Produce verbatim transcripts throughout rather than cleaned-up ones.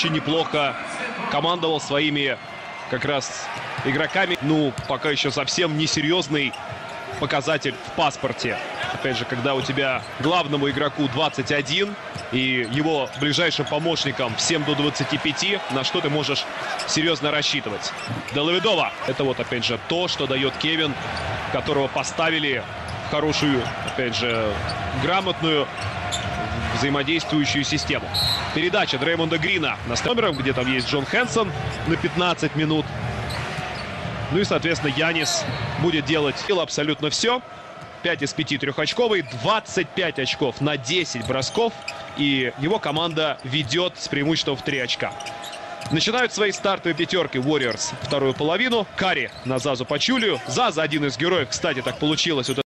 очень неплохо командовал своими как раз игроками. Ну, пока еще совсем несерьезный показатель в паспорте. Опять же, когда у тебя главному игроку двадцать один и его ближайшим помощникам всем до двадцати пяти, на что ты можешь серьезно рассчитывать. Делавидова. Это вот, опять же, то, что дает Кевин, которого поставили в хорошую, опять же, грамотную взаимодействующую систему. Передача Дреймонда Грина на номером, где там есть Джон Хэнсон на пятнадцать минут. Ну и, соответственно, Янис будет делать абсолютно все. пять из пяти трехочковый, двадцать пять очков на десять бросков. И его команда ведет с преимуществом в три очка. Начинают свои стартовые пятерки Warriors вторую половину. Карри на Зазу Пачулию. Заза один из героев, кстати, так получилось. Вот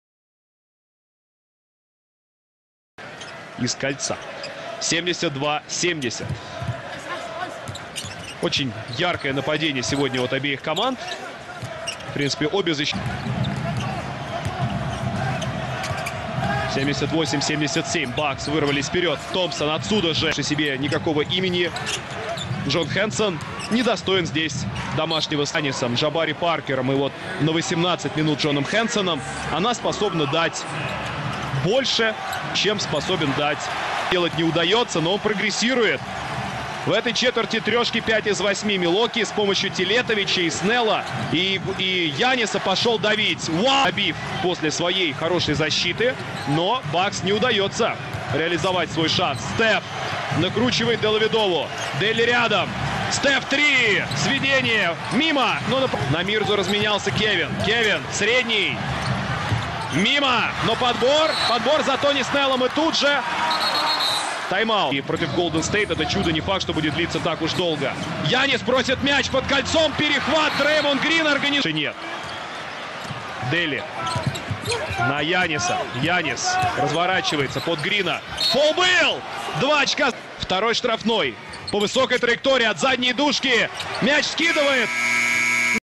из кольца. семьдесят два семьдесят. Очень яркое нападение сегодня от обеих команд. В принципе, обе защиты. семьдесят восемь семьдесят семь. Бакс вырвались вперед. Томпсон отсюда же себе никакого имени. Джон Хэнсон недостоин здесь домашнего с Янисом, Джабари Паркером. И вот на восемнадцать минут Джоном Хэнсоном она способна дать больше, чем способен дать. Делать не удается, но он прогрессирует. В этой четверти трешки пять из восьми. Милоки с помощью Телетовича и Снелла и, и Яниса пошел давить. Вау! Забив после своей хорошей защиты, но Бакс не удается реализовать свой шанс. Стеф накручивает Делавидову. Дели рядом. Стеф три. Сведение. Мимо. Но на, на Мирзу разменялся Кевин. Кевин средний. Мимо. Но подбор. Подбор за Тони Снеллом и тут же тайм-аут. И против Голден Стейт это чудо не факт, что будет длиться так уж долго. Янис просит мяч под кольцом. Перехват. Дреймонд Грин организует. Нет. Дели. На Яниса. Янис разворачивается под Грина. Фол был. Два очка. Второй штрафной. По высокой траектории от задней дужки. Мяч скидывает.